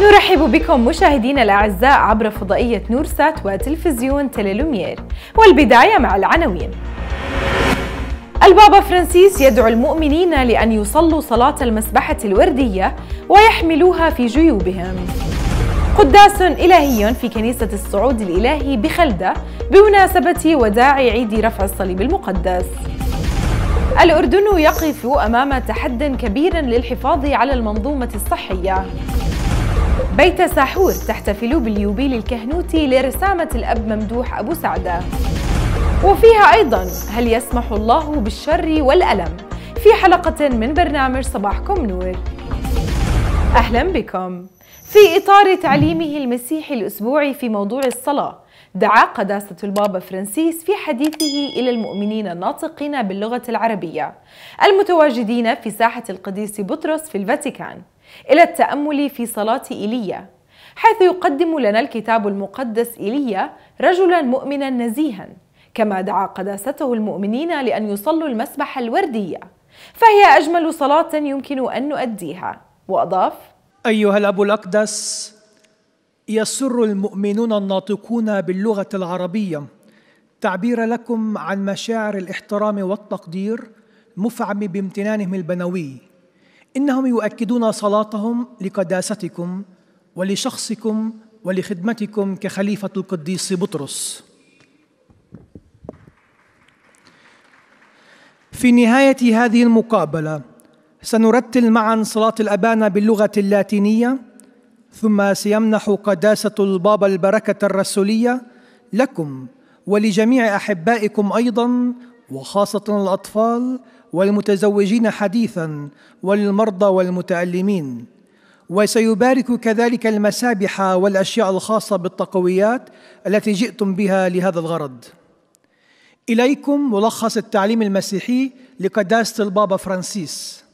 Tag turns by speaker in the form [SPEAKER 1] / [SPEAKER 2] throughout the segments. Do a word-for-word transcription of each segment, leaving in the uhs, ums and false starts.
[SPEAKER 1] نرحب بكم مشاهدينا الأعزاء عبر فضائية نورسات وتلفزيون تيليلومير، والبداية مع العناوين. البابا فرانسيس يدعو المؤمنين لأن يصلوا صلاة المسبحة الوردية ويحملوها في جيوبهم. قداس إلهي في كنيسة الصعود الإلهي بخلدة بمناسبة وداع عيد رفع الصليب المقدس. الأردن يقف أمام تحد كبير للحفاظ على المنظومة الصحية. بيت ساحور تحتفل باليوبيل الكهنوتي لرسامة الأب ممدوح أبو سعدة. وفيها أيضاً هل يسمح الله بالشر والألم في حلقة من برنامج صباحكم نور. أهلاً بكم. في إطار تعليمه المسيحي الأسبوعي في موضوع الصلاة، دعا قداسة البابا فرانسيس في حديثه إلى المؤمنين الناطقين باللغة العربية المتواجدين في ساحة القديس بطرس في الفاتيكان إلى التأمل في صلاة إيليا، حيث يقدم لنا الكتاب المقدس إيليا رجلا مؤمنا نزيها، كما دعا قداسته المؤمنين لأن يصلوا المسبحة الوردية، فهي أجمل صلاة يمكن أن نؤديها. وأضاف:
[SPEAKER 2] أيها الأب الأقدس، يسر المؤمنون الناطقون باللغة العربية تعبير لكم عن مشاعر الاحترام والتقدير مفعم بامتنانهم البنوي. إنهم يؤكدون صلاتهم لقداستكم ولشخصكم ولخدمتكم كخليفة القديس بطرس. في نهاية هذه المقابلة سنرتل معا صلاة الأبانا باللغة اللاتينية، ثم سيمنح قداسة البابا البركة الرسولية لكم ولجميع أحبائكم أيضا، وخاصة الأطفال والمتزوجين حديثا والمرضى والمتألمين. وسيبارك كذلك المسابح والأشياء الخاصة بالتقويات التي جئتم بها لهذا الغرض. إليكم ملخص التعليم المسيحي لقداسة البابا فرانسيس.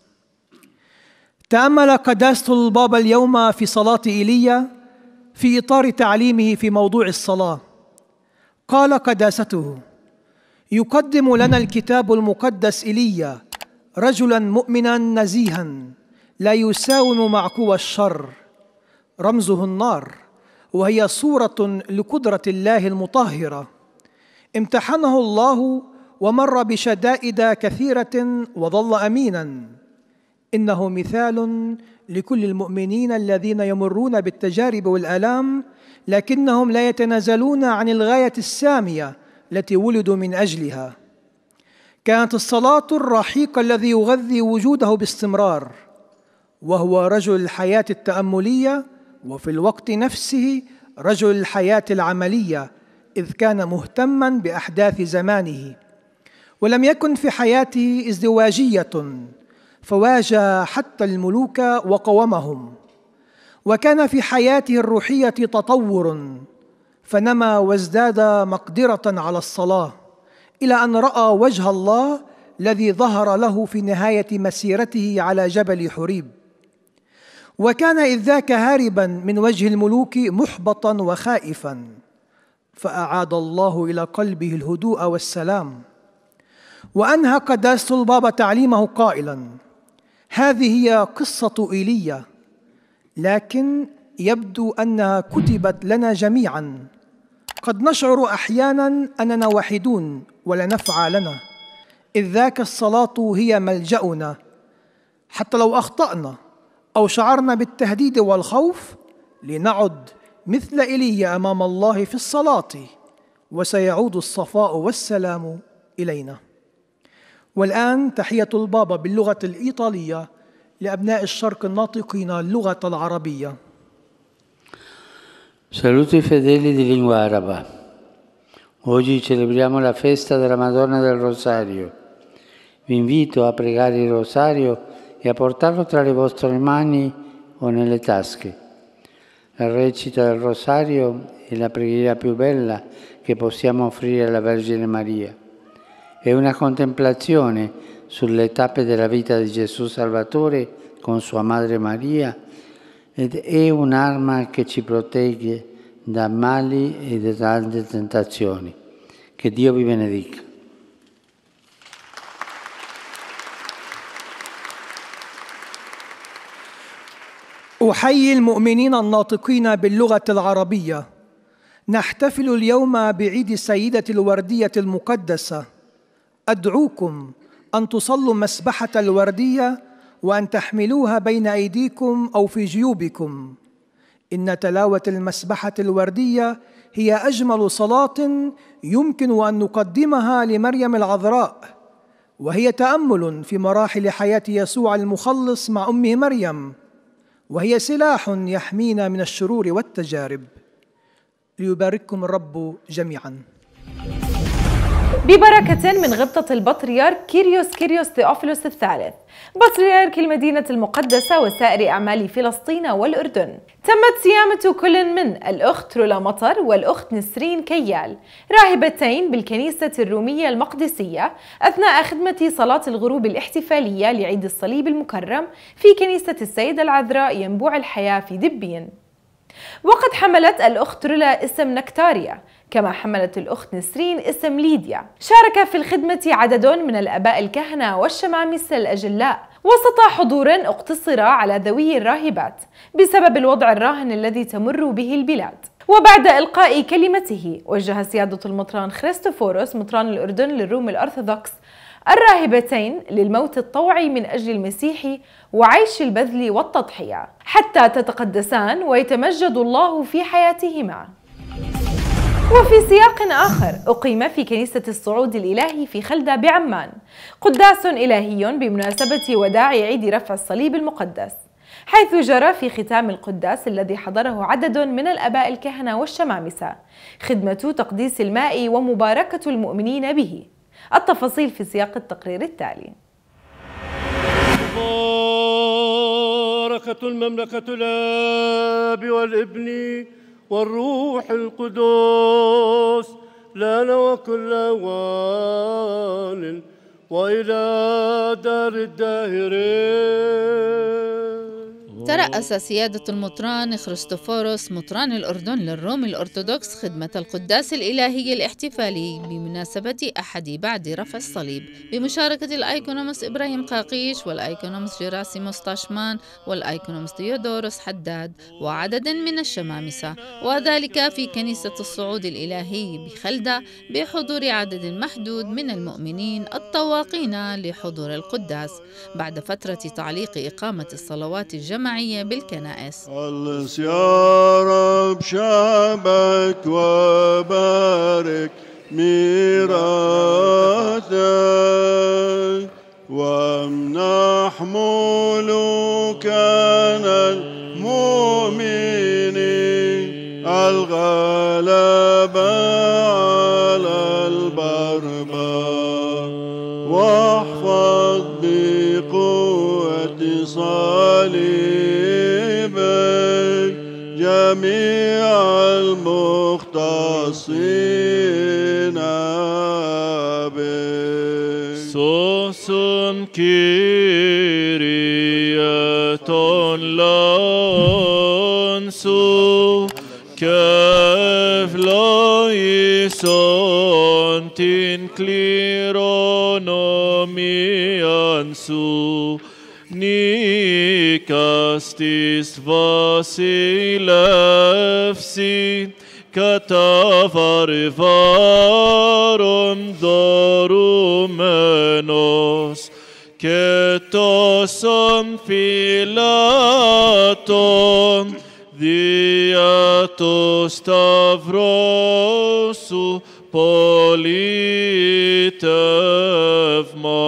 [SPEAKER 2] تأمل قداسة البابا اليوم في صلاة إيليا في إطار تعليمه في موضوع الصلاة. قال قداسته: يقدم لنا الكتاب المقدس إيليا رجلا مؤمنا نزيها لا يساوم معكو الشر، رمزه النار، وهي صورة لقدرة الله المطهرة. امتحنه الله ومر بشدائد كثيرة وظل أمينا. إنه مثال لكل المؤمنين الذين يمرون بالتجارب والآلام، لكنهم لا يتنازلون عن الغاية السامية التي ولدوا من أجلها. كانت الصلاة الرحيق الذي يغذي وجوده باستمرار، وهو رجل الحياة التأملية وفي الوقت نفسه رجل الحياة العملية، إذ كان مهتماً بأحداث زمانه. ولم يكن في حياته ازدواجية، فواجه حتى الملوك وقومهم. وكان في حياته الروحية تطور، فنمى وازداد مقدرة على الصلاة، إلى أن رأى وجه الله الذي ظهر له في نهاية مسيرته على جبل حريب. وكان إذ ذاك هاربا من وجه الملوك محبطا وخائفا، فأعاد الله إلى قلبه الهدوء والسلام. وأنهى قداسة البابا تعليمه قائلا: هذه هي قصة إيليا، لكن يبدو أنها كتبت لنا جميعا. قد نشعر أحيانا أننا وحيدون ولا نفع لنا، إذ ذاك الصلاة هي ملجأنا. حتى لو أخطأنا أو شعرنا بالتهديد والخوف، لنعد مثل إيليا أمام الله في الصلاة، وسيعود الصفاء والسلام إلينا. والآن تحية البابا باللغة الإيطالية لأبناء الشرق الناطقين اللغة العربية.
[SPEAKER 3] Saluto i fedeli di lingua araba. Oggi celebriamo la festa della Madonna del Rosario. Vi invito a pregare il rosario e a portarlo tra le vostre mani o nelle tasche. La recita del rosario è la preghiera più bella che possiamo offrire alla Vergine Maria. È una contemplazione sulle tappe della vita di Gesù Salvatore con sua Madre Maria ed è un'arma che ci protegge da mali e da tante tentazioni. Che Dio vi benedica.
[SPEAKER 2] أحيي المؤمنين الناطقين باللغة العربية. نحتفل اليوم بعيد السيدة الوردية المقدسة. أدعوكم أن تصلوا مسبحة الوردية وأن تحملوها بين أيديكم أو في جيوبكم. إن تلاوة المسبحة الوردية هي أجمل صلاة يمكن أن نقدمها لمريم العذراء، وهي تأمل في مراحل حياة يسوع المخلص مع أمه مريم، وهي سلاح يحمينا من الشرور والتجارب. ليبارككم الرب جميعاً.
[SPEAKER 1] ببركة من غبطة البطريرك كيريوس كيريوس ثيوفيلوس الثالث بطريرك المدينة المقدسة وسائر أعمال فلسطين والأردن، تمت صيامة كل من الأخت رولا مطر والأخت نسرين كيال، راهبتين بالكنيسة الرومية المقدسية، أثناء خدمة صلاة الغروب الاحتفالية لعيد الصليب المكرم في كنيسة السيدة العذراء ينبوع الحياة في دبين. وقد حملت الأخت رولا اسم نكتاريا، كما حملت الأخت نسرين اسم ليديا. شارك في الخدمة عدد من الآباء الكهنة والشمامسة الأجلاء، وسط حضور اقتصر على ذوي الراهبات بسبب الوضع الراهن الذي تمر به البلاد. وبعد إلقاء كلمته، وجه سيادة المطران خريستوفوروس مطران الأردن للروم الأرثوذكس الراهبتين للموت الطوعي من أجل المسيح وعيش البذل والتضحية حتى تتقدسان ويتمجد الله في حياتهما. وفي سياق آخر، أقيم في كنيسة الصعود الإلهي في خلدة بعمان قداس إلهي بمناسبة وداع عيد رفع الصليب المقدس، حيث جرى في ختام القداس الذي حضره عدد من الآباء الكهنة والشمامسة خدمة تقديس الماء ومباركة المؤمنين به. التفاصيل في سياق التقرير التالي.
[SPEAKER 4] مباركة المملكة الآب والابن والروح القدس لنا وكل أوان وإلى دار الداهرين.
[SPEAKER 5] ترأس سيادة المطران خريستوفوروس مطران الأردن للروم الأرثوذكس خدمة القداس الإلهي الاحتفالي بمناسبة أحد بعد رفع الصليب بمشاركة الأيكونوموس إبراهيم قاقيش والأيكونوموس جيراسيموس طاشمان والأيكونوموس ديودوروس حداد وعدد من الشمامسة، وذلك في كنيسة الصعود الإلهي بخلدة بحضور عدد محدود من المؤمنين الطواقين لحضور القداس بعد فترة تعليق إقامة الصلوات الجماعية بالكنائس.
[SPEAKER 6] خلص يا رب شعبك وبارك ميراثك وامنح ملوكنا المؤمنين الغلبة على البربر واحفظ بقوة صليبك جميع المختصين بك.
[SPEAKER 4] سوسن كيرياتون لانسو كيف لايسون تنكليرونوميانسو Nikastis vasilevsi katavarivarum dorumenos ketoson filaton diatos stavrosu politevma.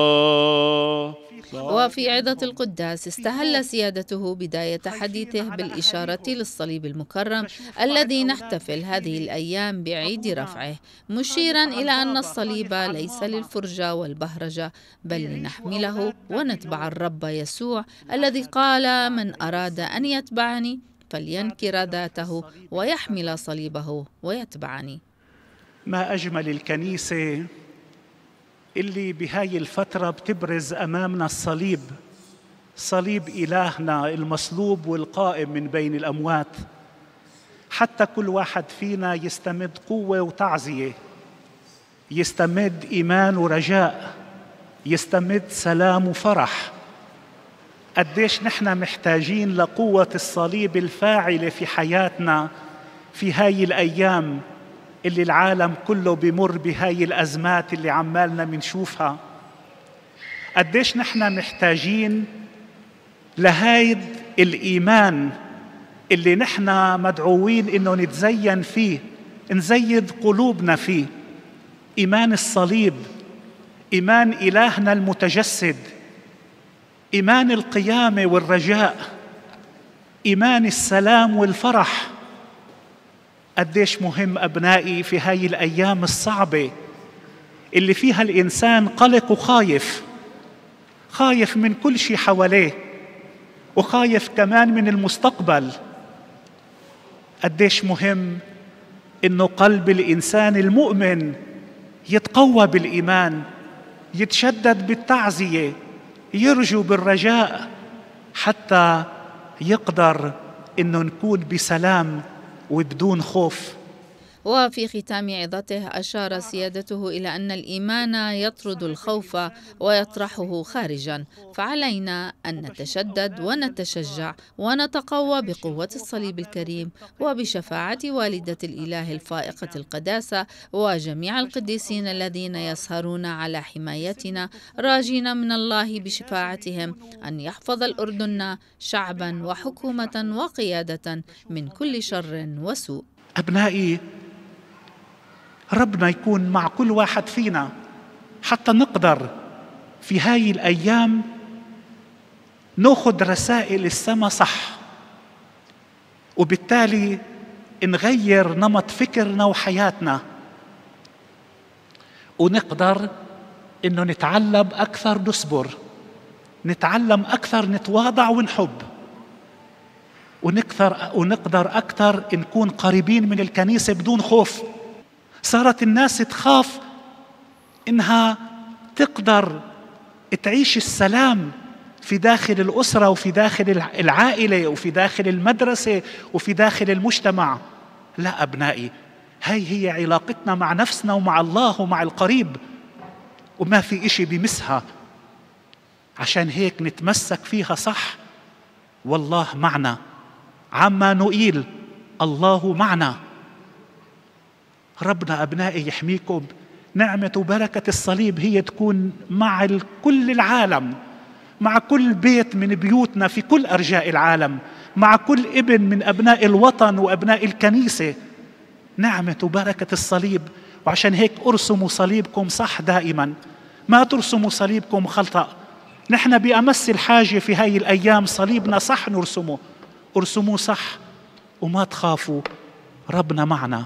[SPEAKER 5] وفي عظة القداس استهل سيادته بداية حديثه بالإشارة للصليب المكرم الذي نحتفل هذه الأيام بعيد رفعه، مشيرا إلى أن الصليب ليس للفرجة والبهرجة بل لنحمله ونتبع الرب يسوع الذي قال: من أراد أن يتبعني فلينكر ذاته ويحمل صليبه ويتبعني.
[SPEAKER 7] ما أجمل الكنيسة اللي بهاي الفترة بتبرز أمامنا الصليب، صليب إلهنا المصلوب والقائم من بين الأموات، حتى كل واحد فينا يستمد قوة وتعزية، يستمد إيمان ورجاء، يستمد سلام وفرح. قديش نحن محتاجين لقوة الصليب الفاعلة في حياتنا في هاي الأيام اللي العالم كله بيمر بهاي الأزمات اللي عمالنا منشوفها. قديش نحن محتاجين لهاي الإيمان اللي نحن مدعوين إنه نتزين فيه، نزيد قلوبنا فيه، إيمان الصليب، إيمان إلهنا المتجسد، إيمان القيامة والرجاء، إيمان السلام والفرح. قديش مهم أبنائي في هاي الأيام الصعبة اللي فيها الإنسان قلق وخايف، خايف من كل شيء حواليه وخايف كمان من المستقبل. قديش مهم إنه قلب الإنسان المؤمن يتقوى بالإيمان، يتشدد بالتعزية، يرجو بالرجاء، حتى يقدر إنه نكون بسلام وبدون خوف.
[SPEAKER 5] وفي ختام عظته أشار سيادته إلى أن الإيمان يطرد الخوف ويطرحه خارجا، فعلينا أن نتشدد ونتشجع ونتقوى بقوة الصليب الكريم وبشفاعة والدة الإله الفائقة القداسة وجميع القديسين الذين يسهرون على حمايتنا، راجين من الله بشفاعتهم أن يحفظ الأردن شعبا وحكومة وقيادة من كل شر وسوء.
[SPEAKER 7] أبنائي، ربنا يكون مع كل واحد فينا حتى نقدر في هاي الأيام ناخد رسائل السماء صح، وبالتالي نغير نمط فكرنا وحياتنا، ونقدر إنه نتعلم أكثر، نصبر، نتعلم أكثر، نتواضع ونحب، ونكثر ونقدر أكثر نكون قريبين من الكنيسة بدون خوف. صارت الناس تخاف إنها تقدر تعيش السلام في داخل الأسرة وفي داخل العائلة وفي داخل المدرسة وفي داخل المجتمع. لا أبنائي، هاي هي علاقتنا مع نفسنا ومع الله ومع القريب، وما في إشي بمسها. عشان هيك نتمسك فيها صح. والله معنا، عمانوئيل، الله معنا. ربنا أبنائي يحميكم. نعمة وبركة الصليب هي تكون مع كل العالم، مع كل بيت من بيوتنا في كل أرجاء العالم، مع كل ابن من أبناء الوطن وأبناء الكنيسة. نعمة وبركة الصليب. وعشان هيك أرسموا صليبكم صح دائما، ما ترسموا صليبكم خطأ. نحن بأمس الحاجة في هاي الأيام صليبنا صح نرسمه، ارسموه صح وما تخافوا، ربنا معنا.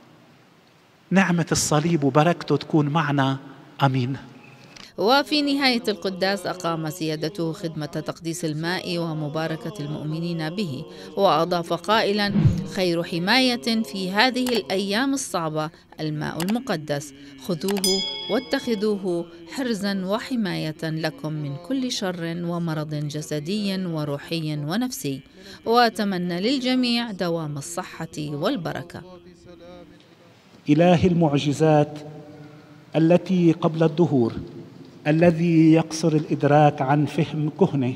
[SPEAKER 7] نعمة الصليب وبركته تكون معنا. آمين.
[SPEAKER 5] وفي نهاية القداس أقام سيادته خدمة تقديس الماء ومباركة المؤمنين به، وأضاف قائلا: خير حماية في هذه الأيام الصعبة الماء المقدس، خذوه واتخذوه حرزا وحماية لكم من كل شر ومرض جسدي وروحي ونفسي، وأتمنى للجميع دوام الصحة والبركة.
[SPEAKER 7] إله المعجزات التي قبل الدهور، الذي يقصر الإدراك عن فهم كهنه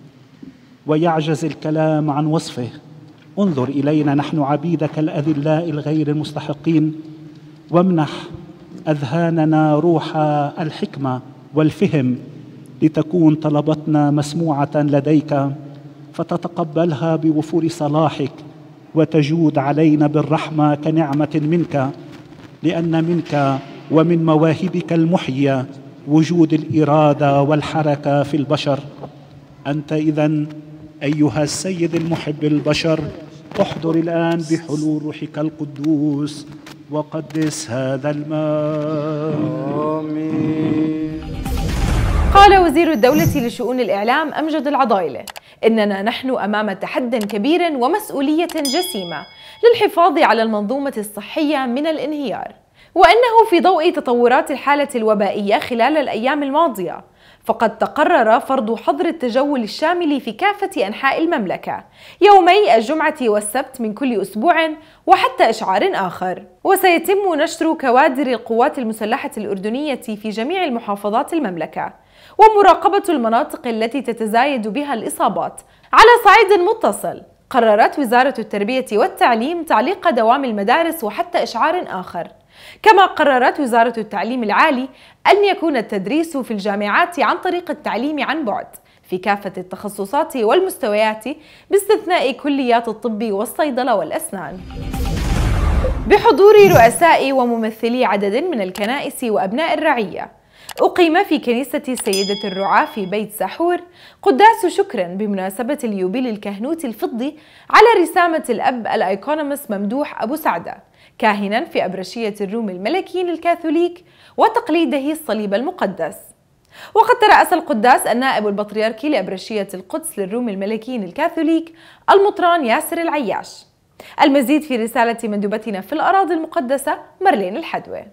[SPEAKER 7] ويعجز الكلام عن وصفه، انظر إلينا نحن عبيدك الأذلاء الغير المستحقين، وامنح أذهاننا روح الحكمة والفهم لتكون طلبتنا مسموعة لديك، فتتقبلها بوفور صلاحك وتجود علينا بالرحمة كنعمة منك، لأن منك ومن مواهبك المحية وجود الإرادة والحركة في البشر. أنت إذن أيها السيد المحب للبشر احضر الآن بحلول روحك القدوس وقدس هذا الماء.
[SPEAKER 6] آمين.
[SPEAKER 1] قال وزير الدولة لشؤون الإعلام أمجد العضايلة: إننا نحن أمام تحد كبير ومسؤولية جسيمة للحفاظ على المنظومة الصحية من الانهيار، وأنه في ضوء تطورات الحالة الوبائية خلال الأيام الماضية فقد تقرر فرض حظر التجول الشامل في كافة أنحاء المملكة يومي الجمعة والسبت من كل أسبوع وحتى إشعار آخر. وسيتم نشر كوادر القوات المسلحة الأردنية في جميع المحافظات المملكة، ومراقبة المناطق التي تتزايد بها الإصابات. على صعيد متصل، قررت وزارة التربية والتعليم تعليق دوام المدارس وحتى إشعار آخر. كما قررت وزارة التعليم العالي أن يكون التدريس في الجامعات عن طريق التعليم عن بعد في كافة التخصصات والمستويات باستثناء كليات الطب والصيدلة والأسنان. بحضور رؤساء وممثلي عدد من الكنائس وأبناء الرعية، أقيم في كنيسة سيدة الرعاة في بيت سحور قداس شكر بمناسبة اليوبيل الكهنوتي الفضي على رسامة الأب الأيكونوموس ممدوح أبو سعدة، كاهنا في أبرشية الروم الملكيين الكاثوليك وتقليده الصليب المقدس. وقد ترأس القداس النائب البطريركي لأبرشية القدس للروم الملكيين الكاثوليك المطران ياسر العياش. المزيد في رسالة مندوبتنا في الأراضي المقدسة مارلين الحدوي.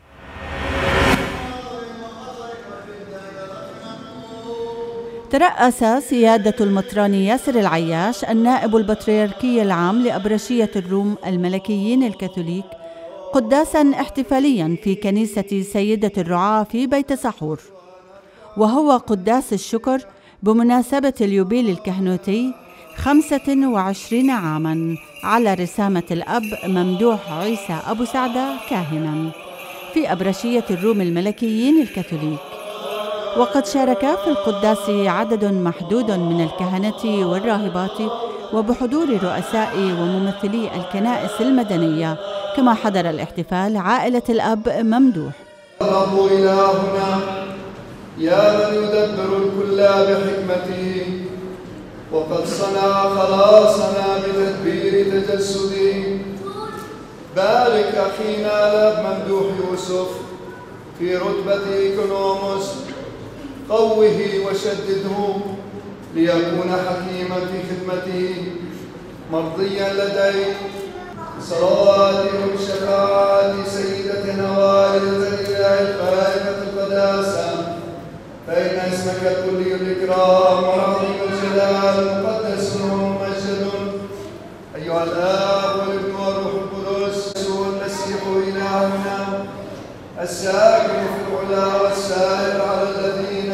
[SPEAKER 8] ترأس سيادة المطران ياسر العياش النائب البطريركي العام لأبرشية الروم الملكيين الكاثوليك قداسا احتفاليا في كنيسة سيدة الرعاة في بيت سحور، وهو قداس الشكر بمناسبة اليوبيل الكهنوتي خمسة وعشرين عاما على رسامة الأب ممدوح عيسى أبو سعدة كاهنا في أبرشية الروم الملكيين الكاثوليك. وقد شارك في القداس عدد محدود من الكهنة والراهبات وبحضور رؤساء وممثلي الكنائس المدنية، كما حضر الاحتفال عائلة الأب ممدوح.
[SPEAKER 6] الرب إلهنا يا من يدبر الكل بحكمته، وقد صنع خلاصنا بتدبير تجسده. بارك أخينا الأب ممدوح يوسف في رتبة إيكونوموس، قوه وشدده ليكون حكيما في خدمته مرضيا لديك. صلوات وشفاعة سيدتنا والدة الإله الفائقة القداسة، فإن اسمك الكلي الإكرام وعظيم الجلال مقدس وممجد أيها الآب والابن والروح القدس، يسوع المسيح إلهنا الساكن في العلا والسائر على الذين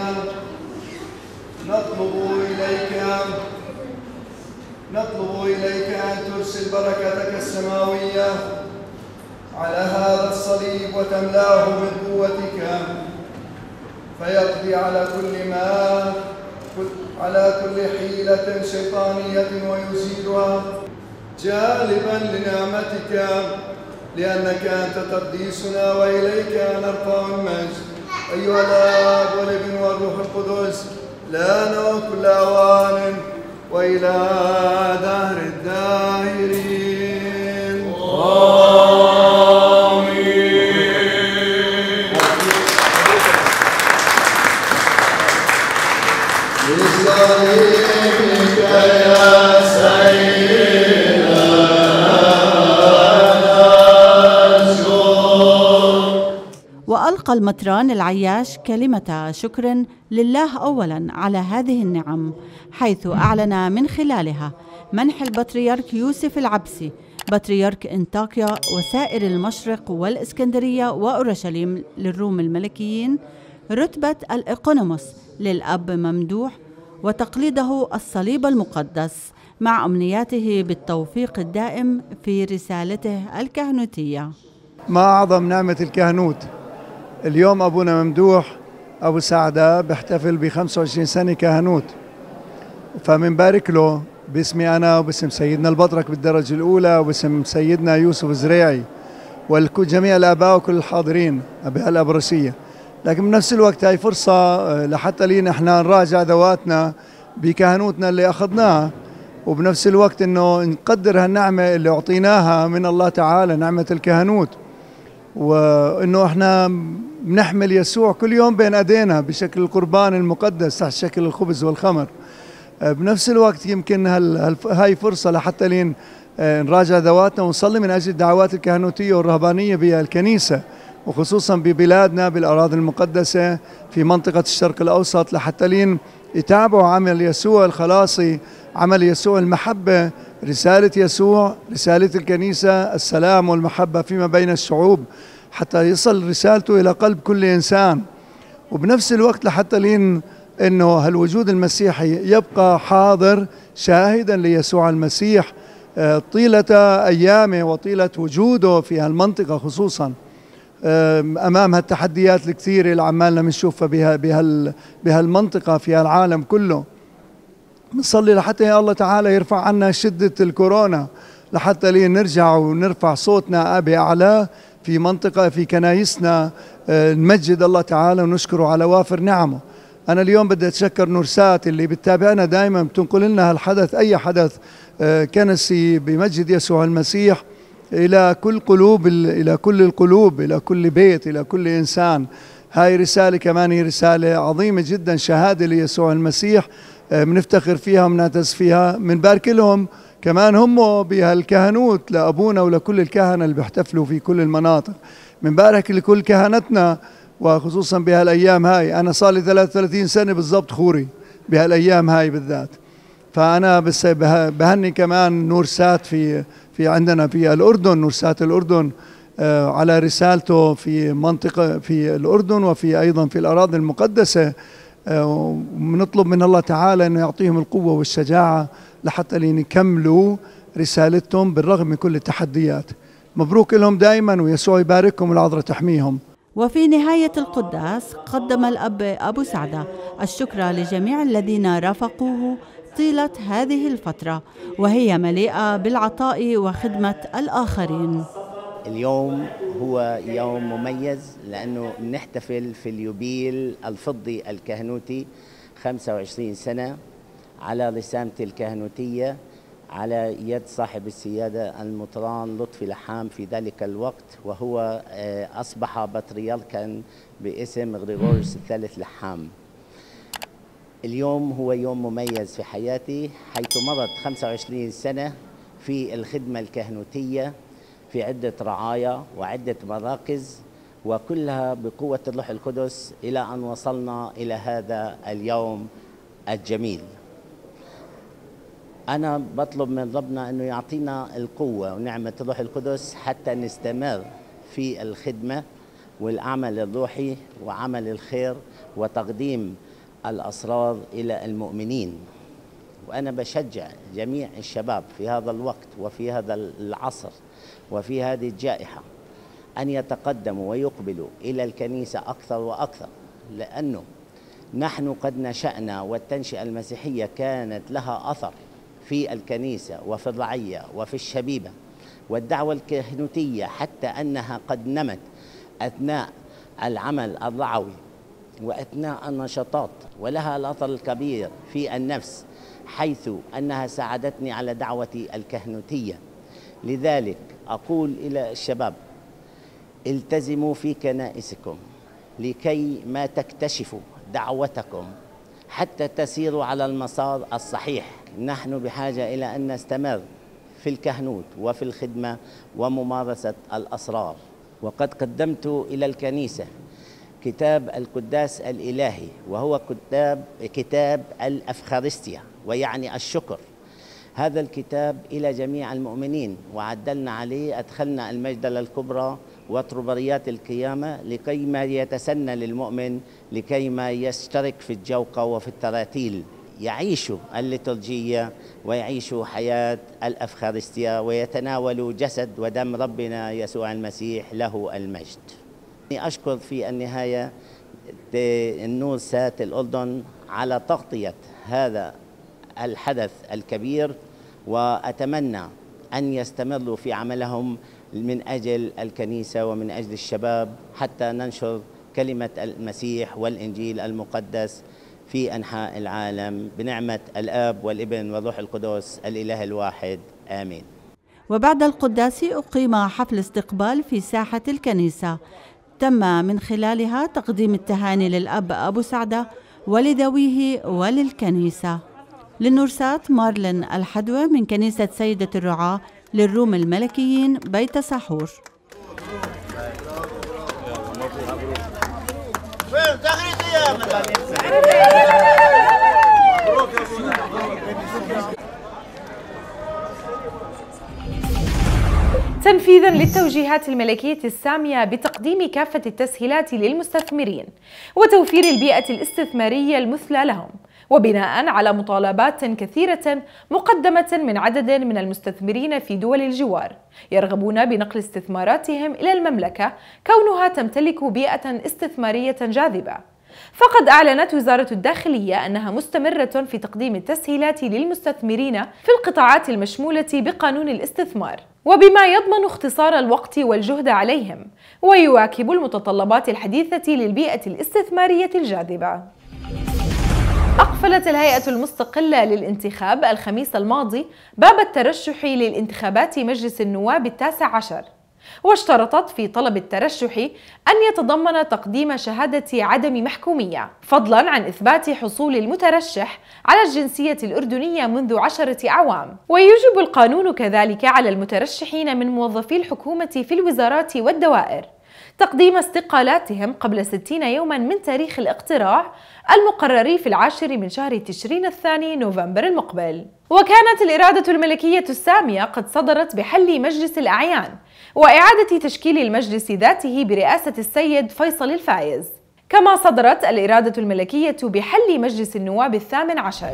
[SPEAKER 6] نطلب إليك نطلب إليك أن ترسل بركتك السماوية على هذا الصليب وتملاه من قوتك، فيقضي على كل ما على كل حيلة شيطانية ويزيلها، جالبا لنعمتك، لأنك أنت تقديسنا وإليك نرفع المجد أيها الآب والابن والروح القدس، لنا وكل أوان وإلى دهر الداهرين. آمين. بصليبك يا سيدنا
[SPEAKER 8] وألقى المطران العياش كلمة شكر لله أولا على هذه النعم، حيث أعلن من خلالها منح البطريرك يوسف العبسي بطريرك انطاكيا وسائر المشرق والإسكندرية وأورشليم للروم الملكيين رتبة الإقونوموس للأب ممدوح وتقليده الصليب المقدس، مع أمنياته بالتوفيق الدائم في رسالته الكهنوتية.
[SPEAKER 6] ما أعظم نعمة الكهنوت. اليوم أبونا ممدوح أبو سعدة بيحتفل ب خمسة وعشرين سنة كهنوت، فمنبارك له باسمي أنا وباسم سيدنا البطرك بالدرجة الأولى وباسم سيدنا يوسف زريعي وجميع الآباء وكل الحاضرين بهالأبرشية. لكن بنفس الوقت هاي فرصة لحتى لينا احنا نراجع ذواتنا بكهنوتنا اللي أخذناها، وبنفس الوقت إنه نقدر هالنعمة اللي أعطيناها من الله تعالى، نعمة الكهنوت، وإنه احنا بنحمل يسوع كل يوم بين أيدينا بشكل القربان المقدس تحت شكل الخبز والخمر. بنفس الوقت يمكن هاي فرصة لحتى لين نراجع ذواتنا ونصلي من أجل الدعوات الكهنوتية والرهبانية بالكنيسة، وخصوصا ببلادنا بالأراضي المقدسة في منطقة الشرق الأوسط، لحتى لين يتابعوا عمل يسوع الخلاصي، عمل يسوع المحبة، رسالة يسوع، رسالة الكنيسة، السلام والمحبة فيما بين الشعوب، حتى يصل رسالته إلى قلب كل إنسان. وبنفس الوقت لحتى لين أنه هالوجود المسيحي يبقى حاضر شاهدا ليسوع المسيح طيلة أيامه وطيلة وجوده في هالمنطقة، خصوصا أمام هالتحديات الكثيرة اللي عمالنا بنشوفها بها بهالمنطقة في العالم كله. بنصلي لحتى يا الله تعالى يرفع عنا شدة الكورونا، لحتى لين نرجع ونرفع صوتنا بأعلى في منطقة في كنايسنا، نمجد الله تعالى ونشكره على وافر نعمه. أنا اليوم بدي أتشكر نورسات اللي بتتابعنا دائما، بتنقل لنا هالحدث، أي حدث كنسي بمجد يسوع المسيح إلى كل قلوب، إلى كل القلوب، إلى كل بيت، إلى كل إنسان. هاي رسالة كمان هي رسالة عظيمة جدا، شهادة ليسوع المسيح بنفتخر فيها وبنعتز فيها. بنبارك لهم كمان هم بهالكهنوت، لأبونا ولكل الكهنة اللي بيحتفلوا في كل المناطق. بنبارك لكل كهنتنا وخصوصا بهالايام هاي. انا صار لي ثلاثة وثلاثين سنه بالضبط خوري بهالايام هاي بالذات، فانا بس بهني كمان نورسات في في عندنا في الاردن، نورسات الاردن آه على رسالته في منطقه في الاردن وفي ايضا في الاراضي المقدسه. ونطلب من الله تعالى انه يعطيهم القوه والشجاعه لحتى لين يكملوا رسالتهم بالرغم من كل التحديات. مبروك لهم دائما، ويسوع يباركهم والعذراء تحميهم.
[SPEAKER 8] وفي نهاية القداس قدم الأب أبو سعدة الشكر لجميع الذين رافقوه طيلة هذه الفترة، وهي مليئة بالعطاء وخدمة الآخرين.
[SPEAKER 9] اليوم هو يوم مميز لأنه نحتفل في اليوبيل الفضي الكهنوتي خمسة وعشرين سنة على رسامتي الكهنوتية على يد صاحب السيادة المطران لطفي لحام في ذلك الوقت، وهو أصبح بطريركا باسم غريغوريوس الثالث لحام. اليوم هو يوم مميز في حياتي، حيث مضت خمسة وعشرين سنة في الخدمة الكهنوتية في عدة رعايا وعدة مراكز، وكلها بقوة الروح القدس إلى أن وصلنا إلى هذا اليوم الجميل. أنا بطلب من ربنا أنه يعطينا القوة ونعمة الروح القدس حتى نستمر في الخدمة والعمل الروحي وعمل الخير وتقديم الأسرار إلى المؤمنين. وأنا بشجع جميع الشباب في هذا الوقت وفي هذا العصر وفي هذه الجائحة أن يتقدموا ويقبلوا إلى الكنيسة أكثر وأكثر، لأنه نحن قد نشأنا والتنشئة المسيحية كانت لها أثر في الكنيسة وفي الرعية وفي الشبيبة، والدعوة الكهنوتية حتى أنها قد نمت أثناء العمل الرعوي وأثناء النشاطات، ولها الأثر الكبير في النفس حيث أنها ساعدتني على دعوتي الكهنوتية. لذلك أقول إلى الشباب: التزموا في كنائسكم لكي ما تكتشفوا دعوتكم حتى تسيروا على المسار الصحيح. نحن بحاجة إلى أن نستمر في الكهنوت وفي الخدمة وممارسة الأسرار. وقد قدمت إلى الكنيسة كتاب القداس الإلهي، وهو كتاب كتاب الأفخارستيا، ويعني الشكر. هذا الكتاب إلى جميع المؤمنين، وعدلنا عليه أدخلنا المجدلة الكبرى وطربريات القيامة لكي ما يتسنى للمؤمن لكي ما يشترك في الجوقة وفي التراتيل، يعيشوا الليتورجية ويعيشوا حياة الأفخارستيا ويتناولوا جسد ودم ربنا يسوع المسيح له المجد. أشكر في النهاية النورسات الأردن على تغطية هذا الحدث الكبير، وأتمنى أن يستمروا في عملهم من أجل الكنيسة ومن أجل الشباب حتى ننشر كلمة المسيح والإنجيل المقدس في أنحاء العالم بنعمة الآب والابن والروح القدس الإله الواحد، آمين.
[SPEAKER 8] وبعد القداس أقيم حفل استقبال في ساحة الكنيسة، تم من خلالها تقديم التهاني للأب أبو سعدة ولذويه وللكنيسة. للنورسات مارلين الحدوى من كنيسة سيدة الرعاة للروم الملكيين بيت سحور.
[SPEAKER 1] تنفيذاً للتوجيهات الملكية السامية بتقديم كافة التسهيلات للمستثمرين وتوفير البيئة الاستثمارية المثلى لهم، وبناء على مطالبات كثيرة مقدمة من عدد من المستثمرين في دول الجوار يرغبون بنقل استثماراتهم إلى المملكة كونها تمتلك بيئة استثمارية جاذبة. فقد أعلنت وزارة الداخلية أنها مستمرة في تقديم التسهيلات للمستثمرين في القطاعات المشمولة بقانون الاستثمار، وبما يضمن اختصار الوقت والجهد عليهم ويواكب المتطلبات الحديثة للبيئة الاستثمارية الجاذبة. أقفلت الهيئة المستقلة للانتخاب الخميس الماضي باب الترشح للانتخابات مجلس النواب التاسع عشر، واشترطت في طلب الترشح أن يتضمن تقديم شهادة عدم محكومية، فضلاً عن إثبات حصول المترشح على الجنسية الأردنية منذ عشرة أعوام. ويجب القانون كذلك على المترشحين من موظفي الحكومة في الوزارات والدوائر تقديم استقالاتهم قبل ستين يوماً من تاريخ الاقتراع المقرر في العاشر من شهر تشرين الثاني نوفمبر المقبل. وكانت الإرادة الملكية السامية قد صدرت بحل مجلس الأعيان وإعادة تشكيل المجلس ذاته برئاسة السيد فيصل الفايز، كما صدرت الإرادة الملكية بحل مجلس النواب الثامن عشر.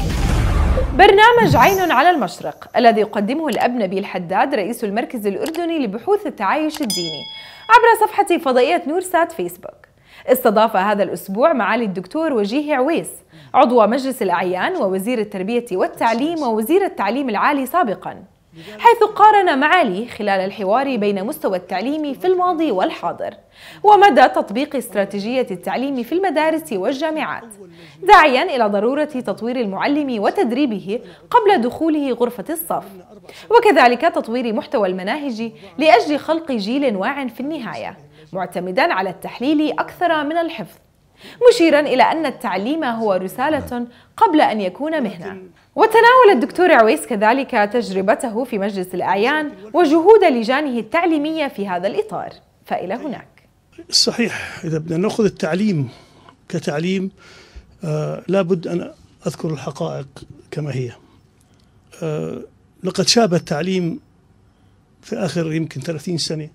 [SPEAKER 1] برنامج عين على المشرق الذي يقدمه الأب نبيل حداد رئيس المركز الأردني لبحوث التعايش الديني عبر صفحة فضائية نورسات فيسبوك، استضاف هذا الأسبوع معالي الدكتور وجيه عويس عضو مجلس الأعيان ووزير التربية والتعليم ووزير التعليم العالي سابقاً، حيث قارن معالي خلال الحوار بين مستوى التعليم في الماضي والحاضر ومدى تطبيق استراتيجية التعليم في المدارس والجامعات، داعياً إلى ضرورة تطوير المعلم وتدريبه قبل دخوله غرفة الصف، وكذلك تطوير محتوى المناهج لأجل خلق جيل واع في النهاية معتمداً على التحليل أكثر من الحفظ، مشيراً إلى أن التعليم هو رسالة قبل أن يكون مهنة. وتناول الدكتور عويس كذلك تجربته في مجلس الأعيان وجهود لجانه التعليمية في هذا الإطار، فإلى هناك.
[SPEAKER 10] صحيح، إذا بدنا نأخذ التعليم كتعليم آه لابد أن أذكر الحقائق كما هي. آه لقد شاب التعليم في آخر يمكن ثلاثين سنة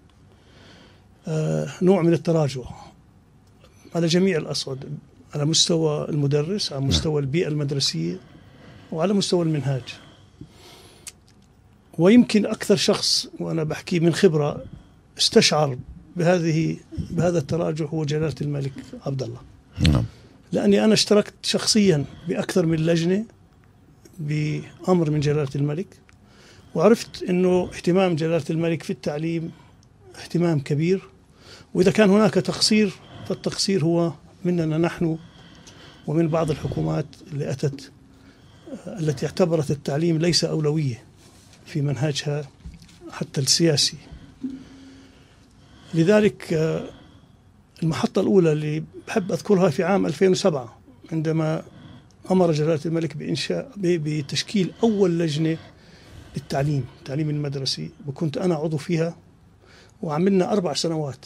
[SPEAKER 10] آه نوع من التراجع على جميع الأصعد، على مستوى المدرس، على مستوى البيئة المدرسية، وعلى مستوى المنهاج. ويمكن أكثر شخص وأنا بحكي من خبرة استشعر بهذه بهذا التراجع هو جلالة الملك عبد الله. نعم. لأني أنا اشتركت شخصيا بأكثر من لجنة بأمر من جلالة الملك، وعرفت أنه اهتمام جلالة الملك في التعليم اهتمام كبير، وإذا كان هناك تقصير فالتقصير هو مننا نحن ومن بعض الحكومات اللي أتت التي اعتبرت التعليم ليس أولوية في منهجها حتى السياسي. لذلك المحطة الأولى اللي بحب أذكرها في عام ألفين وسبعة عندما أمر جلالة الملك بإنشاء بتشكيل أول لجنة للتعليم التعليم المدرسي، وكنت أنا عضو فيها، وعملنا أربع سنوات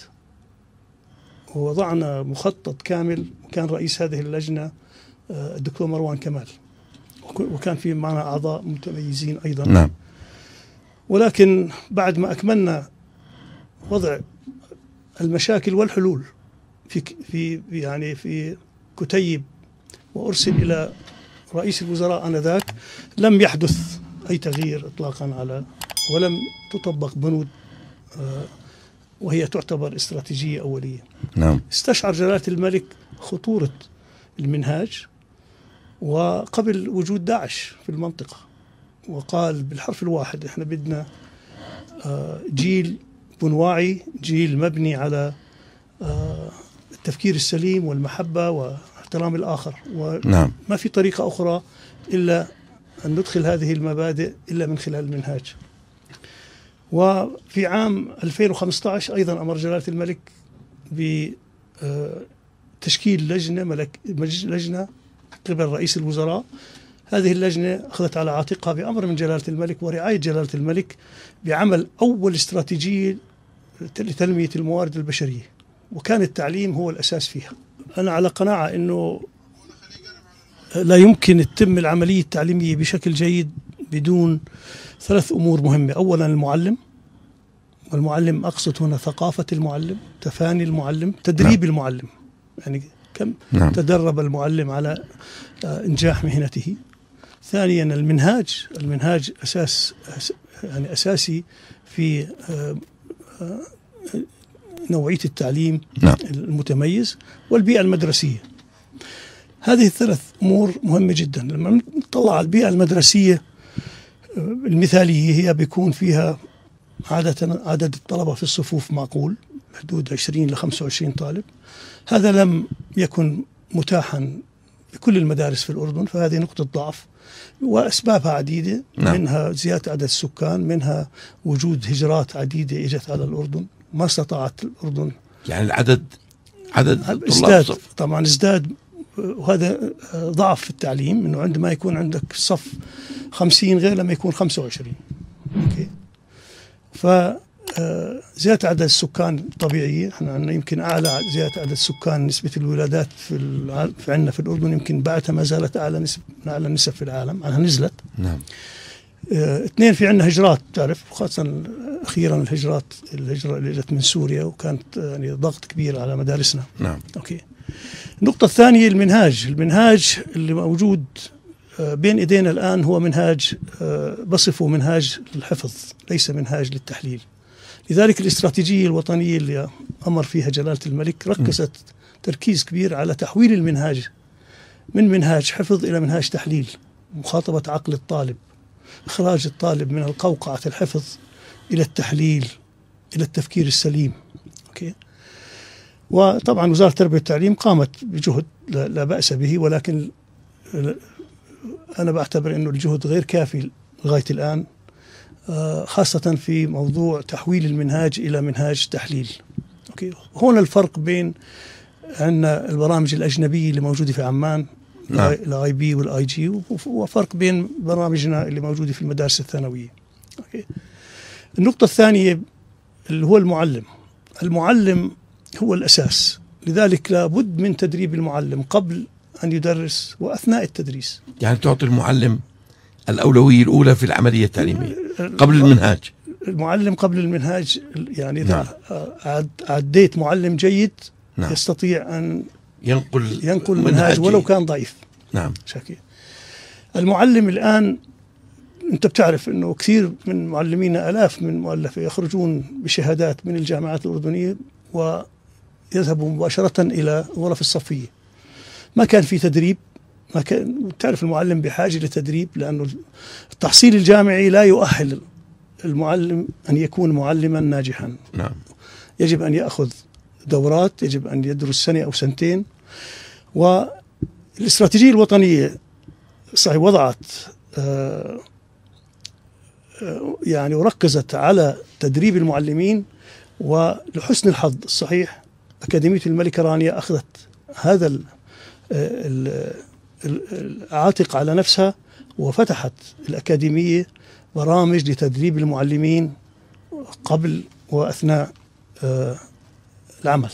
[SPEAKER 10] ووضعنا مخطط كامل، وكان رئيس هذه اللجنة الدكتور مروان كمال، وكان في معنا أعضاء متميزين أيضا. نعم. ولكن بعد ما أكملنا وضع المشاكل والحلول في في يعني في كتيب وأرسل إلى رئيس الوزراء آنذاك، لم يحدث أي تغيير إطلاقا على ولم تطبق بنود وهي تعتبر استراتيجية أولية. نعم. استشعر جلالة الملك خطورة المنهاج وقبل وجود داعش في المنطقة، وقال بالحرف الواحد احنا بدنا جيل واعي، جيل مبني على التفكير السليم والمحبة واحترام الآخر، وما في طريقة أخرى إلا أن ندخل هذه المبادئ إلا من خلال المنهاج. وفي عام ألفين وخمسة عشر أيضا أمر جلالة الملك بتشكيل لجنة ملك لجنة قبل رئيس الوزراء. هذه اللجنة أخذت على عاتقها بأمر من جلالة الملك ورعاية جلالة الملك بعمل أول استراتيجية لتنمية الموارد البشرية، وكان التعليم هو الأساس فيها. أنا على قناعة أنه لا يمكن تتم العملية التعليمية بشكل جيد بدون ثلاث أمور مهمة. أولا المعلم، والمعلم أقصد هنا ثقافة المعلم، تفاني المعلم، تدريب نعم. المعلم، يعني كم نعم. تدرب المعلم على إنجاح مهنته. ثانيا المنهاج، المنهاج أساس يعني أساسي في نوعية التعليم نعم. المتميز، والبيئة المدرسية. هذه الثلاث أمور مهمة جدا. لما نطلع على البيئة المدرسية المثالية، هي بيكون فيها عادة عدد الطلبة في الصفوف معقول، حدود عشرين إلى خمسة وعشرين طالب. هذا لم يكن متاحا في كل المدارس في الأردن، فهذه نقطة ضعف، وأسبابها عديدة نعم. منها زيادة عدد السكان، منها وجود هجرات عديدة إجت على الأردن، ما استطاعت الأردن
[SPEAKER 11] يعني العدد عدد
[SPEAKER 10] ازداد طبعا ازداد، وهذا ضعف في التعليم، انه عندما يكون عندك صف خمسين غير لما يكون خمسة وعشرين. اوكي، فزيادة عدد السكان طبيعية، احنا عندنا يمكن اعلى زيادة عدد السكان، نسبة الولادات في العالم في عندنا في الأردن يمكن بعدها ما زالت اعلى نسب من اعلى النسب في العالم، عنها نزلت.
[SPEAKER 11] نعم.
[SPEAKER 10] اه اثنين، في عندنا هجرات، تعرف خاصة اخيرا الهجرات الهجرة اللي جت من سوريا، وكانت يعني ضغط كبير على مدارسنا.
[SPEAKER 11] نعم.
[SPEAKER 10] اوكي. النقطة الثانية المنهاج، المنهاج اللي موجود بين ايدينا الآن هو منهاج بصفه منهاج للحفظ، ليس منهاج للتحليل. لذلك الاستراتيجية الوطنية اللي أمر فيها جلالة الملك ركزت تركيز كبير على تحويل المنهاج من منهاج حفظ إلى منهاج تحليل، مخاطبة عقل الطالب، إخراج الطالب من القوقعة الحفظ إلى التحليل، إلى التفكير السليم. أوكي. وطبعا وزارة التربية والتعليم قامت بجهد لا بأس به، ولكن أنا بعتبر أنه الجهد غير كافي لغاية الآن، خاصة في موضوع تحويل المنهاج إلى منهاج تحليل. أوكي. هنا الفرق بين عندنا البرامج الأجنبية اللي موجودة في عمان، نعم. الاي بي والاي جي، وفرق بين برامجنا اللي موجودة في المدارس الثانوية. أوكي. النقطة الثانية اللي هو المعلم. المعلم هو الأساس، لذلك لابد من تدريب المعلم قبل أن يدرس وأثناء التدريس.
[SPEAKER 11] يعني تعطي المعلم الأولوية الأولى في العملية التعليمية قبل المنهاج.
[SPEAKER 10] المعلم قبل المنهاج، يعني إذا نعم. عديت معلم جيد نعم. يستطيع أن
[SPEAKER 11] ينقل
[SPEAKER 10] ينقل المنهاج ولو كان ضعيف.
[SPEAKER 11] نعم.
[SPEAKER 10] شكي. المعلم الآن أنت بتعرف أنه كثير من معلمينا، آلاف من مؤلفة يخرجون بشهادات من الجامعات الأردنية ويذهبوا مباشرة إلى غرف الصفية. ما كان في تدريب، ما كان. تعرف المعلم بحاجة لتدريب، لأنه التحصيل الجامعي لا يؤهل المعلم أن يكون معلما ناجحا.
[SPEAKER 11] نعم.
[SPEAKER 10] يجب أن يأخذ دورات، يجب أن يدرس سنة أو سنتين. والاستراتيجية الوطنية صحيح وضعت آه يعني وركزت على تدريب المعلمين، ولحسن الحظ الصحيح أكاديمية الملكة رانيا أخذت هذا العاتق على نفسها، وفتحت الأكاديمية برامج لتدريب المعلمين قبل وأثناء العمل.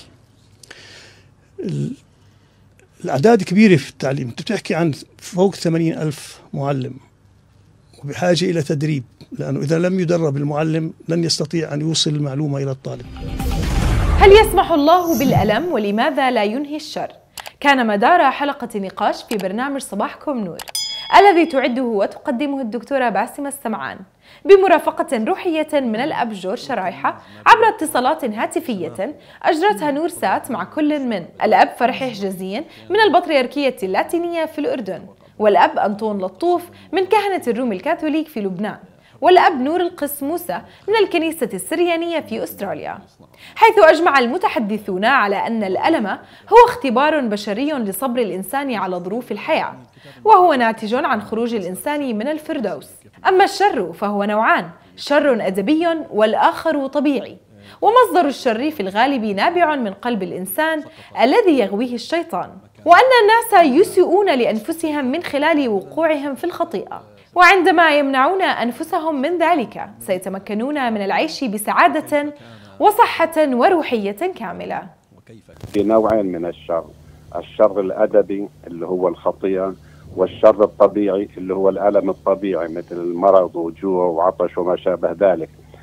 [SPEAKER 10] الأعداد كبيرة في التعليم، أنت بتحكي عن فوق ثمانين ألف معلم، وبحاجة إلى تدريب، لأنه إذا لم يدرب المعلم لن يستطيع أن يوصل المعلومة إلى الطالب.
[SPEAKER 1] هل يسمح الله بالألم ولماذا لا ينهي الشر؟ كان مدار حلقة نقاش في برنامج صباحكم نور الذي تعده وتقدمه الدكتورة باسمة السمعان بمرافقة روحية من الأب جورج شرايحة عبر اتصالات هاتفية أجرتها نور سات مع كل من الأب فرحي حجازين من البطريركية اللاتينية في الأردن، والأب أنطون لطوف من كهنة الروم الكاثوليك في لبنان، والأب نور القس موسى من الكنيسة السريانية في أستراليا، حيث أجمع المتحدثون على أن الألم هو اختبار بشري لصبر الإنسان على ظروف الحياة، وهو ناتج عن خروج الإنسان من الفردوس. أما الشر فهو نوعان، شر أدبي والآخر طبيعي، ومصدر الشر في الغالب نابع من قلب الإنسان الذي يغويه الشيطان، وأن الناس يسيئون لأنفسهم من خلال وقوعهم في الخطيئة، وعندما يمنعون أنفسهم من ذلك سيتمكنون من العيش بسعادة وصحة وروحية كاملة.
[SPEAKER 12] في نوعين من الشر، الشر الأدبي اللي هو الخطيئة، والشر الطبيعي اللي هو الألم الطبيعي مثل المرض وجوع وعطش وما شابه ذلك.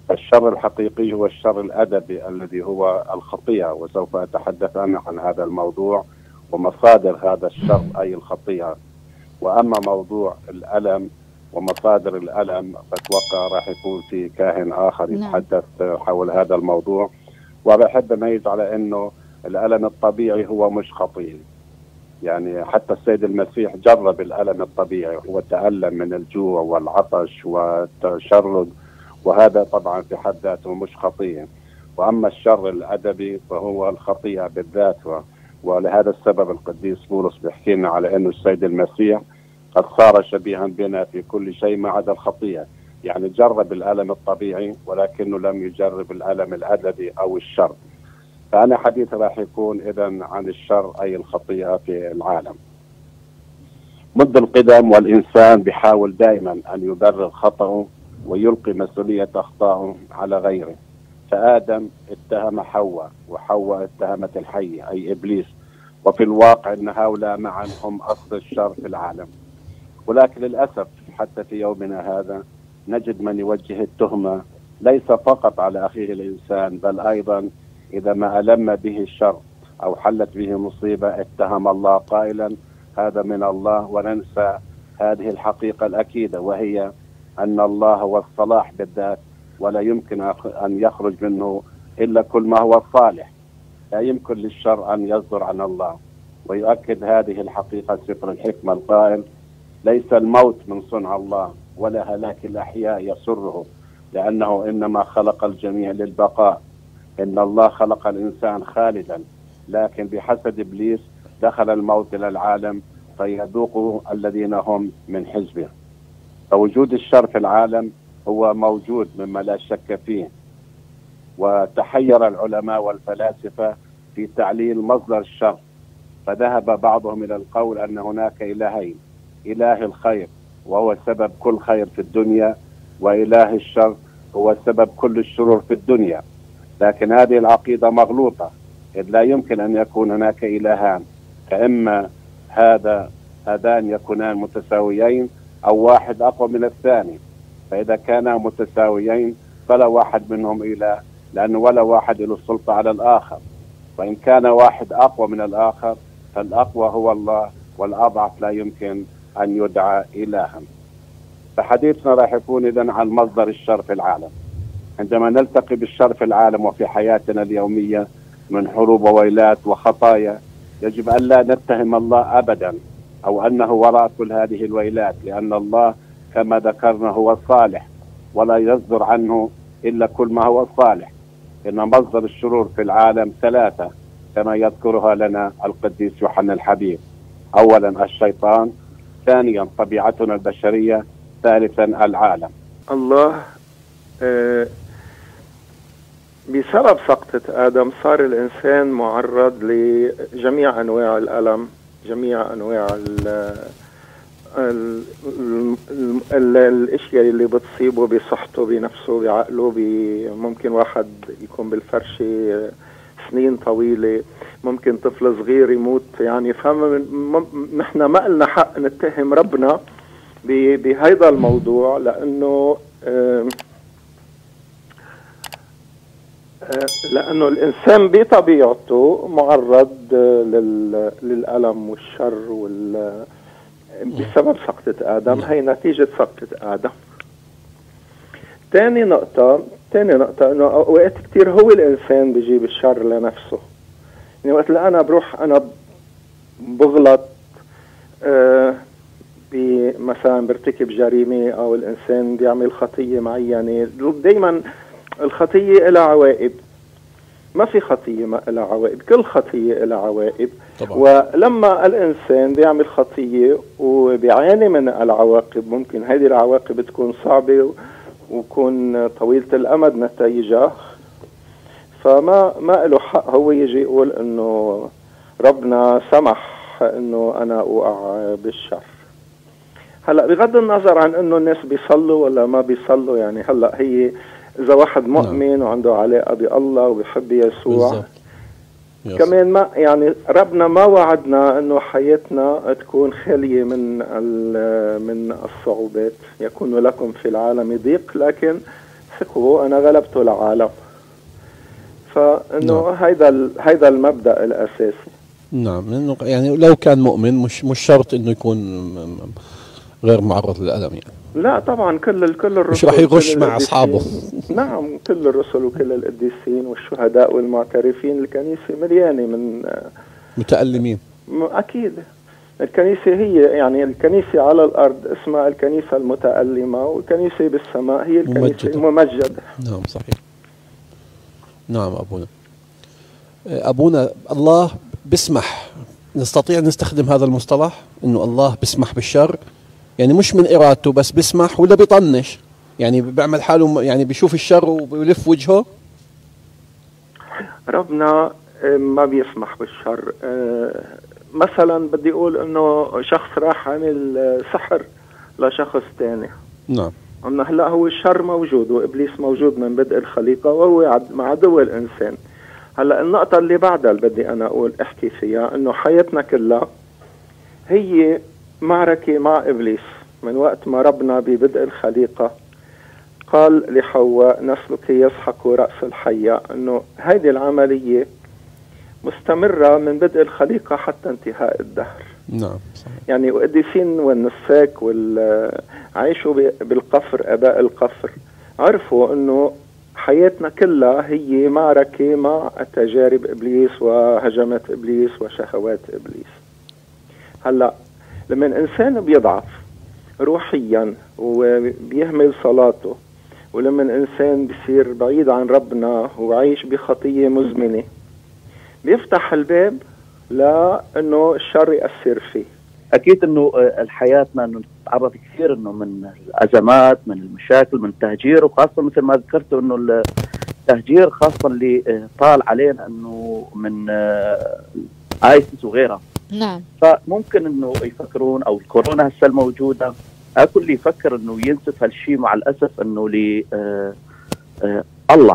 [SPEAKER 12] الشر الحقيقي هو الشر الأدبي الذي هو الخطيئة، وسوف أتحدث أنا عن هذا الموضوع ومصادر هذا الشر أي الخطيئة. وأما موضوع الألم ومصادر الألم فأتوقع راح يكون في كاهن آخر يتحدث حول هذا الموضوع. وبحب أميز على أنه الألم الطبيعي هو مش خطيئة، يعني حتى السيد المسيح جرب الألم الطبيعي، هو تألم من الجوع والعطش والتشرد، وهذا طبعا في حد ذاته مش خطيئة. وأما الشر الأدبي فهو الخطيئة بالذات، ولهذا السبب القديس بولس بيحكي لنا على أنه السيد المسيح قد صار شبيها بنا في كل شيء ما عدا الخطيئة، يعني جرب الألم الطبيعي ولكنه لم يجرب الألم الأدبي أو الشر. فأنا حديثي راح يكون إذن عن الشر أي الخطيئة في العالم. منذ القدم والإنسان بيحاول دائما أن يبرر خطأه ويلقي مسؤولية أخطائه على غيره. فآدم اتهم حواء، وحواء اتهمت الحي أي إبليس، وفي الواقع أن هؤلاء معا هم أصل الشر في العالم. ولكن للأسف حتى في يومنا هذا نجد من يوجه التهمة ليس فقط على أخيه الإنسان، بل أيضا إذا ما ألم به الشر أو حلت به مصيبة اتهم الله قائلا هذا من الله، وننسى هذه الحقيقة الأكيدة، وهي أن الله هو الصلاح بالذات، ولا يمكن أن يخرج منه إلا كل ما هو صالح. لا يمكن للشر أن يصدر عن الله. ويؤكد هذه الحقيقة سفر الحكمة القائل ليس الموت من صنع الله ولا هلاك الأحياء يسره، لأنه إنما خلق الجميع للبقاء. إن الله خلق الإنسان خالدا، لكن بحسد إبليس دخل الموت إلى العالم فيذوقه الذين هم من حزبه. فوجود الشر في العالم هو موجود مما لا شك فيه. وتحير العلماء والفلاسفة في تعليل مصدر الشر، فذهب بعضهم إلى القول أن هناك إلهين، إله الخير وهو سبب كل خير في الدنيا، وإله الشر هو سبب كل الشرور في الدنيا. لكن هذه العقيدة مغلوطة، إذ لا يمكن أن يكون هناك إلهان، فإما هذا هذان يكونان متساويين أو واحد أقوى من الثاني. فإذا كانا متساويين فلا واحد منهم إله، لأنه ولا واحد له السلطة على الآخر. وإن كان واحد أقوى من الآخر فالأقوى هو الله، والأضعف لا يمكن أن يدعى إلها. فحديثنا راح يكون إذن عن مصدر الشر في العالم. عندما نلتقي بالشر في العالم وفي حياتنا اليومية من حروب وويلات وخطايا، يجب أن لا نتهم الله أبدا أو أنه وراء كل هذه الويلات، لأن الله كما ذكرنا هو صالح ولا يصدر عنه إلا كل ما هو صالح. إن مصدر الشرور في العالم ثلاثة كما يذكرها لنا القديس يوحنا الحبيب: أولا الشيطان، ثانيا طبيعتنا البشرية، ثالثا العالم.
[SPEAKER 13] الله آه بسبب سقطة آدم صار الإنسان معرض لجميع أنواع الألم، جميع أنواع ال ال ال ال الاشياء اللي بتصيبه بصحته بنفسه بعقله. ممكن واحد يكون بالفرشة سنين طويلة، ممكن طفل صغير يموت. يعني فنحن ما لنا حق نتهم ربنا بهذا الموضوع، لأنه آه لأنه الإنسان بطبيعته معرض للألم والشر وال بسبب سقطة آدم. هي نتيجة سقطة آدم. تاني نقطة تاني نقطة إنه أوقات كتير هو الإنسان بيجيب الشر لنفسه. يعني وقت اللي أنا بروح أنا بغلط آه مثلا برتكب جريمة أو الإنسان بيعمل خطية معينة، دايما الخطية إلها عوائد. ما في خطية ما إلها عوائد، كل خطية إلها عوائد طبعا. ولما الإنسان بيعمل خطية وبيعاني من العواقب، ممكن هذه العواقب تكون صعبة وتكون طويلة الأمد نتائجها، فما ما له حق هو يجي يقول إنه ربنا سمح إنه أنا أوقع بالشر. هلا بغض النظر عن إنه الناس بيصلوا ولا ما بيصلوا، يعني هلا هي إذا واحد مؤمن وعنده علاقة بالله وبيحب يسوع كمان، ما يعني ربنا ما وعدنا إنه حياتنا تكون خالية من من الصعوبات. يكون لكم في العالم ضيق لكن امسكه انا غلبته العالم. فانه
[SPEAKER 14] نعم.
[SPEAKER 13] هيدا هيدا المبدا الاساسي.
[SPEAKER 14] نعم، لانه يعني لو كان مؤمن مش مش شرط انه يكون غير معرض للالم يعني.
[SPEAKER 13] لا طبعا كل كل الرسل
[SPEAKER 14] مش راح يغش مع اصحابه.
[SPEAKER 13] نعم، كل الرسل وكل القديسين والشهداء والمعترفين، الكنيسه مليانه من
[SPEAKER 14] متألمين.
[SPEAKER 13] اكيد الكنيسه هي يعني الكنيسه على الارض اسمها الكنيسه المتألمه، والكنيسه بالسماء هي الكنيسه ممجدة. الممجده.
[SPEAKER 14] نعم صحيح. نعم أبونا. أبونا الله بسمح، نستطيع نستخدم هذا المصطلح إنه الله بسمح بالشر، يعني مش من إرادته بس بسمح، ولا بيطنش يعني بيعمل حاله يعني بيشوف الشر وبيلف وجهه؟
[SPEAKER 13] ربنا ما بيسمح بالشر. مثلا بدي أقول إنه شخص راح عمل سحر لشخص تاني.
[SPEAKER 14] نعم.
[SPEAKER 13] أما هلا هو الشر موجود وإبليس موجود من بدء الخليقة، وهو مع عدو الإنسان. هلا النقطة اللي بعدها اللي بدي أنا أقول أحكي فيها إنه حياتنا كلها هي معركة مع إبليس. من وقت ما ربنا ببدء الخليقة قال لحواء نسلك يسحق رأس الحية، إنه هذه العملية مستمرة من بدء الخليقة حتى انتهاء الدهر.
[SPEAKER 14] نعم صحيح.
[SPEAKER 13] يعني القديسين والنساك والعيشوا بالقفر، أباء القفر عرفوا إنه حياتنا كلها هي معركة مع تجارب إبليس وهجمات إبليس وشهوات إبليس. هلا لما الإنسان بيضعف روحيا وبيهمل صلاته، ولما الإنسان بيصير بعيد عن ربنا وعايش بخطية مزمنة، بيفتح الباب لأنه الشر يأثر فيه.
[SPEAKER 15] أكيد أنه حياتنا أنه نتعرض كثير أنه من الأزمات، من المشاكل، من التهجير، وخاصة مثل ما ذكرت أنه التهجير خاصة اللي طال علينا أنه من آيسيس وغيرها.
[SPEAKER 5] نعم.
[SPEAKER 15] فممكن أنه يفكرون أو الكورونا هسه الموجودة، أكل اللي يفكر أنه ينسف هالشيء مع الأسف أنه ل الله.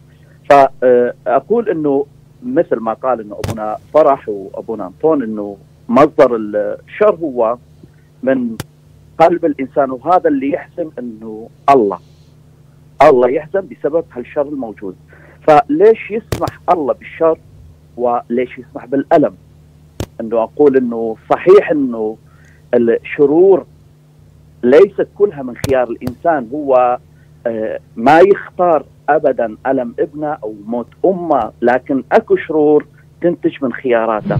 [SPEAKER 15] فأقول أنه مثل ما قال أنه أبونا فرح وأبونا أنطون أنه مصدر الشر هو من قلب الإنسان، وهذا اللي يحزن أنه الله الله يحزن بسبب هالشر الموجود. فليش يسمح الله بالشر وليش يسمح بالألم؟ أنه أقول أنه صحيح أنه الشرور ليست كلها من خيار الإنسان، هو ما يختار أبدا ألم ابنه أو موت أمه، لكن أكو شرور تنتج من خياراته.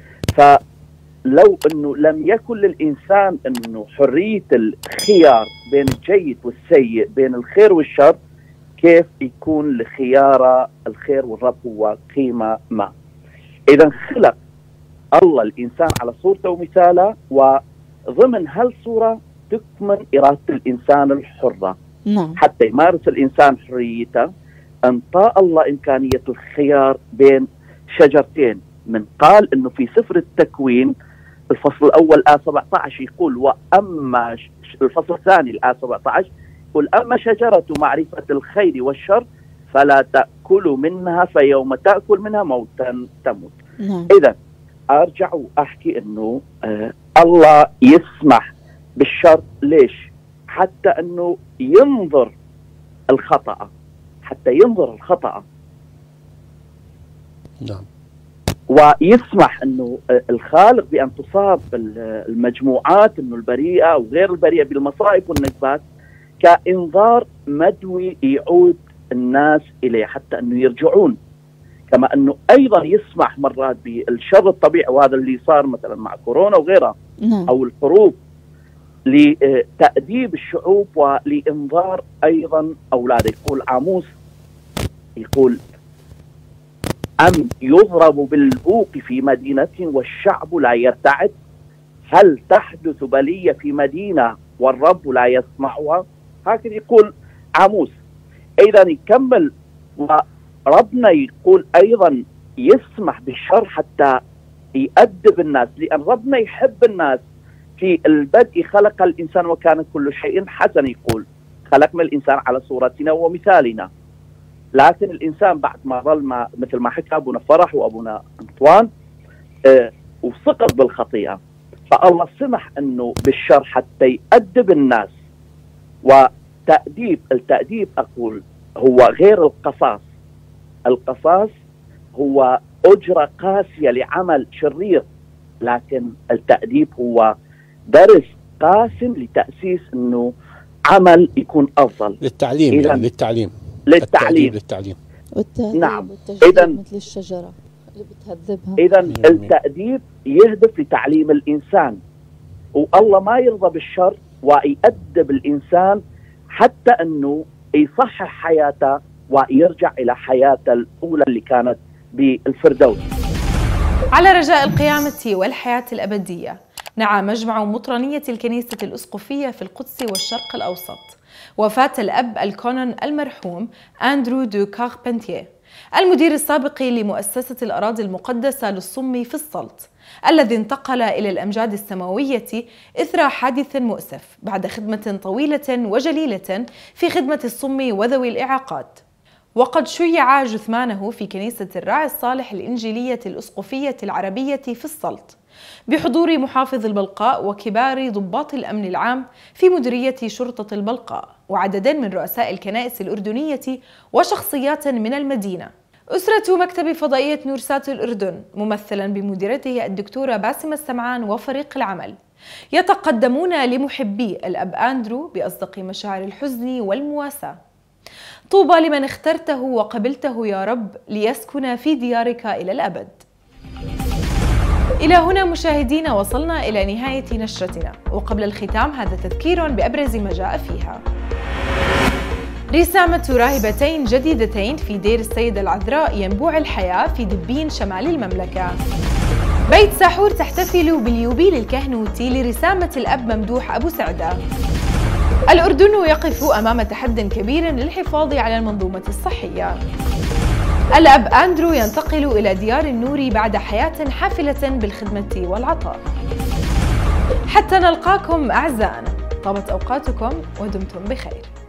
[SPEAKER 15] فلو أنه لم يكن للإنسان أنه حرية الخيار بين الجيد والسيء، بين الخير والشر، كيف يكون لخيار الخير والرب هو قيمة ما؟ إذا خلق الله الإنسان على صورته ومثاله، وضمن هالصورة تكمن إرادة الإنسان الحرة.
[SPEAKER 5] نعم.
[SPEAKER 15] حتى يمارس الإنسان حريته، أنطى الله إمكانية الخيار بين شجرتين. من قال إنه في سفر التكوين الفصل الأول آية سبعة عشر يقول وأما الفصل الثاني الآية سبعة عشر يقول أما شجرة معرفة الخير والشر فلا تأكلوا منها فيوم تأكل منها موتا تموت.
[SPEAKER 5] نعم.
[SPEAKER 15] إذا أرجع وأحكي إنه آه الله يسمح بالشر. ليش؟ حتى أنه ينظر الخطأ، حتى ينظر الخطأ.
[SPEAKER 14] نعم.
[SPEAKER 15] ويسمح أنه الخالق بأن تصاب المجموعات أنه البريئة أو غير البريئة بالمصائب والنكبات كإنذار مدوي يعود الناس إليه حتى أنه يرجعون. كما أنه أيضا يسمح مرات بالشر الطبيعي، وهذا اللي صار مثلا مع كورونا وغيرها.
[SPEAKER 5] نعم.
[SPEAKER 15] أو الحروب، لتأديب الشعوب ولإنذار أيضا أولاده. يقول عاموس يقول أم يضرب بالبوق في مدينة والشعب لا يرتعد؟ هل تحدث بلية في مدينة والرب لا يسمعها؟ هكذا يقول عاموس. أيضا يكمل وربنا يقول أيضا يسمح بالشر حتى يأدب الناس، لأن ربنا يحب الناس. في البدء خلق الإنسان وكان كل شيء حسن، يقول خلقنا الإنسان على صورتنا ومثالنا. لكن الإنسان بعد ما ظل ما مثل ما حكى أبونا فرح وأبونا أنطوان آه وسقط بالخطيئة، فالله سمح أنه بالشر حتى يأدب الناس. وتأديب التأديب أقول هو غير القصاص. القصاص هو أجرة قاسية لعمل شرير، لكن التأديب هو درس قاسم لتأسيس أنه عمل يكون أفضل
[SPEAKER 14] للتعليم، يعني للتعليم
[SPEAKER 15] للتعليم
[SPEAKER 14] للتعليم
[SPEAKER 5] والتهذيب
[SPEAKER 15] نعم.
[SPEAKER 5] والتجديد
[SPEAKER 15] إذن
[SPEAKER 5] مثل الشجرة اللي بتهذبها.
[SPEAKER 15] إذا التأديب يهدف لتعليم الإنسان، والله ما يرضى بالشر ويأدب الإنسان حتى أنه يصحح حياته ويرجع إلى حياته الأولى اللي كانت بالفردوس.
[SPEAKER 1] على رجاء القيامة والحياة الأبدية، نعى مجمع مطرانية الكنيسة الأسقفية في القدس والشرق الأوسط وفاة الأب الكونون المرحوم أندرو دو كاربنتيه، المدير السابق لمؤسسة الأراضي المقدسة للصم في السلط، الذي انتقل إلى الأمجاد السماوية إثر حادث مؤسف بعد خدمة طويلة وجليلة في خدمة الصم وذوي الإعاقات. وقد شيع جثمانه في كنيسة الراعي الصالح الإنجيلية الأسقفية العربية في السلط بحضور محافظ البلقاء وكبار ضباط الأمن العام في مديرية شرطة البلقاء وعدد من رؤساء الكنائس الأردنية وشخصيات من المدينة. أسرة مكتب فضائية نورسات الأردن ممثلا بمديرته الدكتورة باسمة السمعان وفريق العمل يتقدمون لمحبي الأب أندرو بأصدق مشاعر الحزن والمواساة. طوبى لمن اخترته وقبلته يا رب ليسكن في ديارك إلى الأبد. إلى هنا مشاهدينا وصلنا إلى نهاية نشرتنا، وقبل الختام هذا تذكير بأبرز ما جاء فيها. رسامة راهبتين جديدتين في دير السيدة العذراء ينبوع الحياة في دبين شمال المملكة. بيت ساحور تحتفل باليوبيل الكهنوتي لرسامة الأب ممدوح أبو سعدة. الأردن يقف أمام تحد كبير للحفاظ على المنظومة الصحية. الأب أندرو ينتقل إلى ديار النور بعد حياة حافلة بالخدمة والعطاء. حتى نلقاكم أعزائنا، طابت أوقاتكم ودمتم بخير.